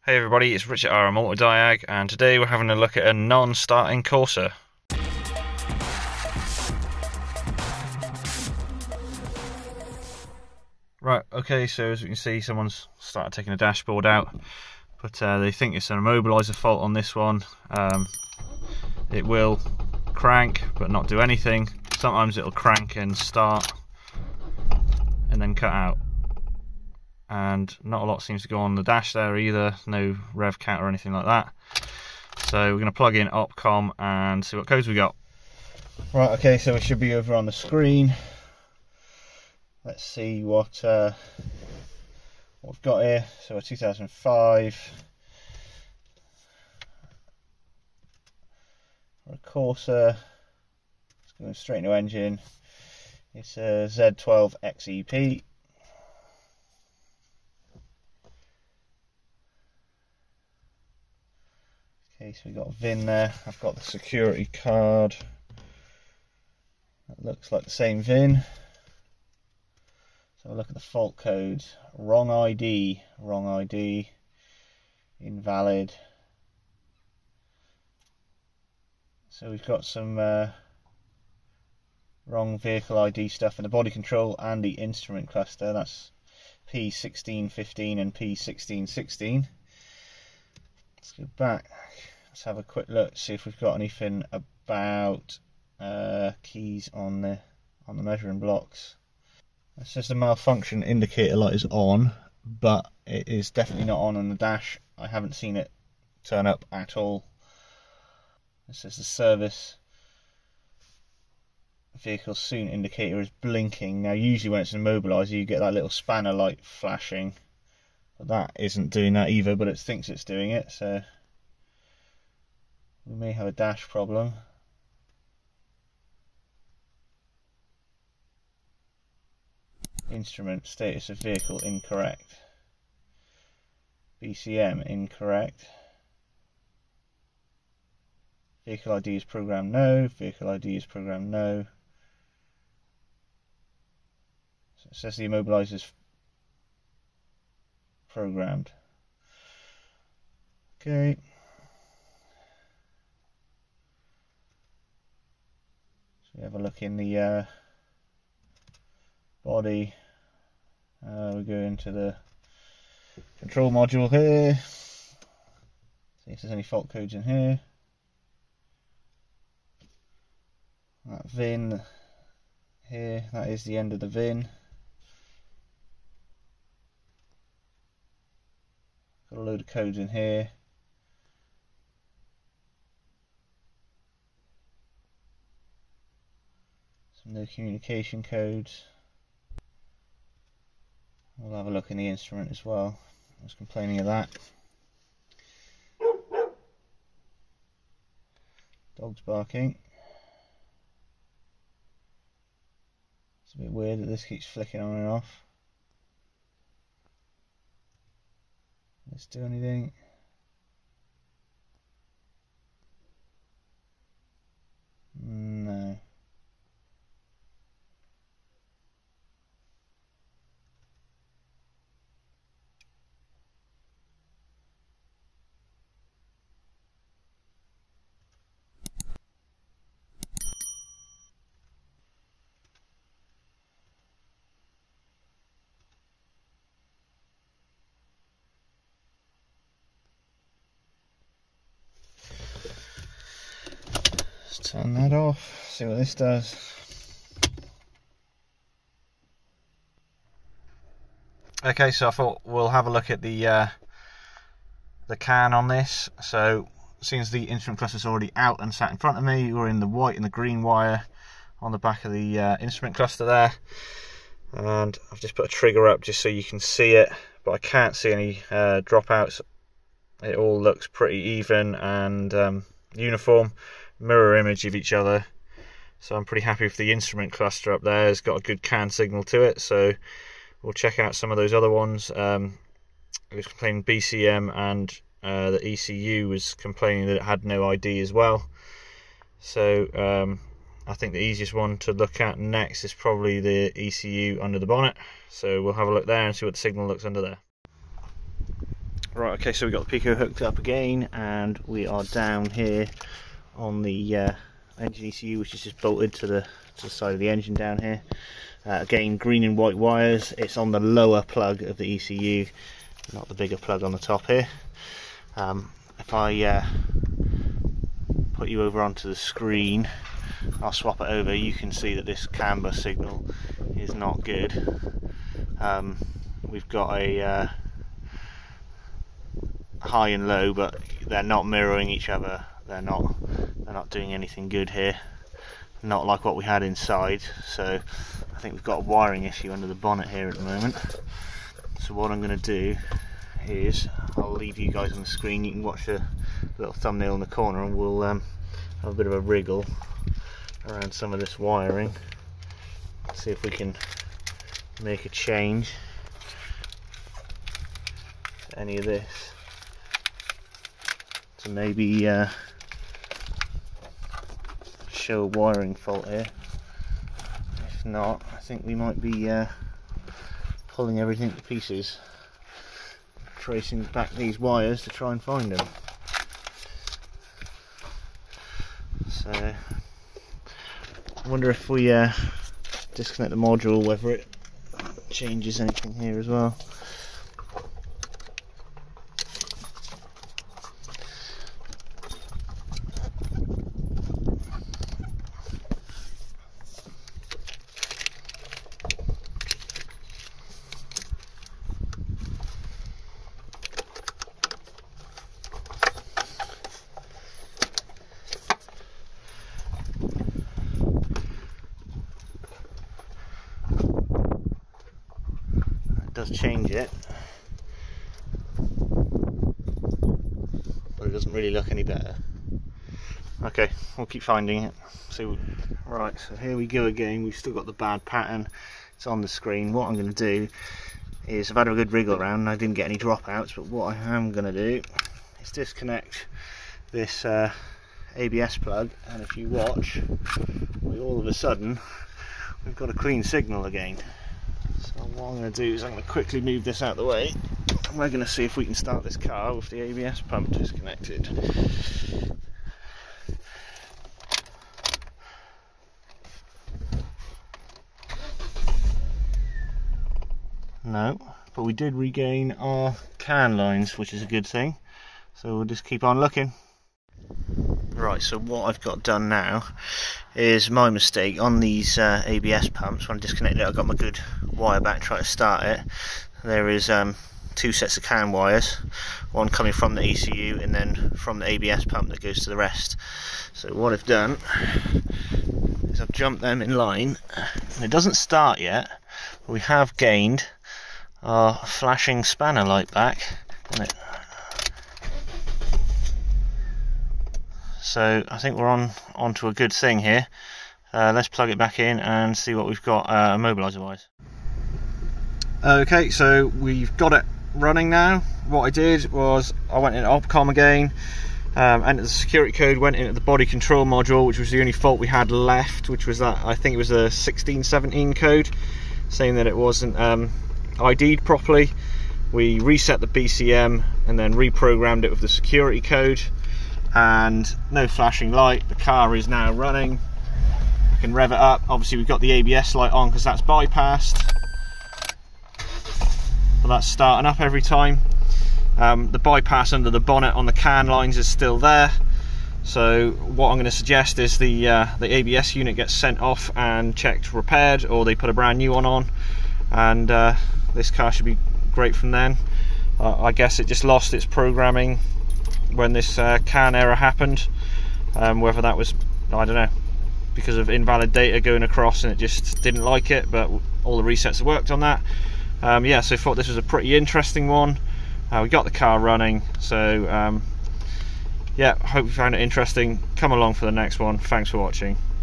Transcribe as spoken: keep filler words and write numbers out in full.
Hey everybody, it's Richard at RMAutodiag, and today we're having a look at a non-starting Corsa. Right, okay, so as you can see, someone's started taking the dashboard out, but uh, they think it's an immobiliser fault on this one. Um, it will crank, but not do anything. Sometimes it'll crank and start, and then cut out. And not a lot seems to go on the dash there either, no rev count or anything like that. So we're going to plug in Opcom and see what codes we got. Right, okay, so we should be over on the screen. Let's see what, uh, what we've got here. So a two thousand five for a Corsa. It's going straight into engine. It's a Z twelve X E P. Okay, so we've got a V I N there. I've got the security card. That looks like the same V I N. So look at the fault codes. Wrong I D, wrong I D, invalid. So we've got some uh, wrong vehicle I D stuff in the body control and the instrument cluster. That's P sixteen fifteen and P sixteen sixteen. Let's go back. Let's have a quick look, see if we've got anything about uh, keys on the on the measuring blocks. It says the malfunction indicator light is on, but it is definitely not on on the dash. I haven't seen it turn up at all. It says the service vehicle soon indicator is blinking. Now usually when it's an immobiliser you get that little spanner light flashing, but that isn't doing that either, but it thinks it's doing it, so we may have a dash problem. Instrument status of vehicle incorrect. B C M incorrect. Vehicle I D is programmed no. Vehicle I D is programmed no. So it says the immobiliser is programmed. Okay. We have a look in the uh, body. Uh, we go into the control module here. See if there's any fault codes in here. That V I N here, that is the end of the V I N. Got a load of codes in here. No communication codes. We'll have a look in the instrument as well. I was complaining of that. Dog's barking. It's a bit weird that this keeps flicking on and off. Let's do anything. No. Let's turn that off, see what this does. Okay, so I thought we'll have a look at the uh, the can on this. So since the instrument cluster is already out and sat in front of me, we're in the white and the green wire on the back of the uh, instrument cluster there, and I've just put a trigger up just so you can see it, but I can't see any uh, dropouts. It all looks pretty even and um, uniform, mirror image of each other, so I'm pretty happy with the instrument cluster up there. It's got a good can signal to it, so we'll check out some of those other ones. um, it was complaining B C M, and uh, the E C U was complaining that it had no I D as well. So um, I think the easiest one to look at next is probably the E C U under the bonnet, so we'll have a look there and see what the signal looks under there. Right, okay, so we've got the Pico hooked up again, and we are down here on the uh, engine E C U, which is just bolted to the, to the side of the engine down here. Uh, again, green and white wires. It's on the lower plug of the E C U, not the bigger plug on the top here. Um, if I uh, put you over onto the screen, I'll swap it over, you can see that this canbus signal is not good. Um, we've got a uh, high and low, but they're not mirroring each other. They're not they're not doing anything good here, not like what we had inside. So I think we've got a wiring issue under the bonnet here at the moment. So what I'm going to do is I'll leave you guys on the screen. You can watch the little thumbnail in the corner, and we'll um, have a bit of a wriggle around some of this wiring, see if we can make a change to any of this to maybe uh, show a wiring fault here. If not, I think we might be uh, pulling everything to pieces, tracing back these wires to try and find them. So I wonder if we uh, disconnect the module, whether it changes anything here as well. Does change it, but it doesn't really look any better. Okay, we'll keep finding it. So, right, so here we go again. We've still got the bad pattern. It's on the screen. What I'm going to do is, I've had a good wriggle around and I didn't get any dropouts, but what I am going to do is disconnect this uh, A B S plug, and if you watch, we all of a sudden we've got a clean signal again. So what I'm going to do is I'm going to quickly move this out of the way. We're going to see if we can start this car with the A B S pump disconnected. No, but we did regain our can lines, which is a good thing. So we'll just keep on looking. Right, so what I've got done now is my mistake on these uh, A B S pumps. When I disconnected it, I got my good wire back, try to start it. There is um, two sets of can wires, one coming from the E C U and then from the A B S pump that goes to the rest. So what I've done is I've jumped them in line, and it doesn't start yet, but we have gained our flashing spanner light back, and it So I think we're on onto a good thing here. Uh, let's plug it back in and see what we've got uh, immobiliser wise. Okay, so we've got it running now. What I did was I went into Opcom again, um, entered the security code, went into the body control module, which was the only fault we had left, which was that I think it was a sixteen seventeen code, saying that it wasn't um, I D'd properly. We reset the B C M and then reprogrammed it with the security code. And no flashing light. The car is now running. I can rev it up. Obviously we've got the A B S light on because that's bypassed, but that's starting up every time. Um, the bypass under the bonnet on the can lines is still there. So what I'm going to suggest is the uh, the A B S unit gets sent off and checked, repaired, or they put a brand new one on, and uh, this car should be great from then. uh, I guess it just lost its programming when this uh, can error happened, um, whether that was, I don't know, because of invalid data going across and it just didn't like it, but all the resets have worked on that. Um, yeah, so I thought this was a pretty interesting one. Uh, we got the car running, so um, yeah, hope you found it interesting. Come along for the next one. Thanks for watching.